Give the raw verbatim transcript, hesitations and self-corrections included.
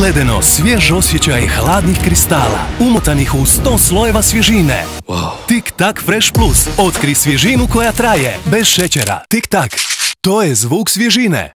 ledeno, svjež osjećaj hladnih kristala, umotanih u sto slojeva svježine. Wow. Tic Tac Fresh Plus. Otkri svježinu koja traje, bez šećera. Tic Tac. To je zvuk svježine.